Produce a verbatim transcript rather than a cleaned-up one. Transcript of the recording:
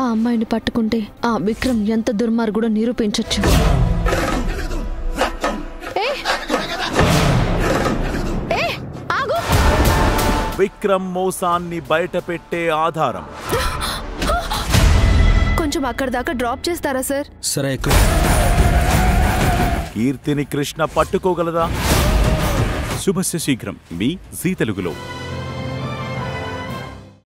అమ్మాయిని పట్టుకుంటే ఆ విక్రమ్ ఎంత దుర్మార్గుడో నిరూపించొచ్చు. విక్రమ్ మోసాన్ని బయట పెట్టే ఆధారం. కొంచెం అక్కడ దాకా డ్రాప్ చేస్తారా సార్? సరే. కీర్తిని కృష్ణ పట్టుకోగలదా? శుభస్య శీఘ్రం మీ జీ తెలుగులో.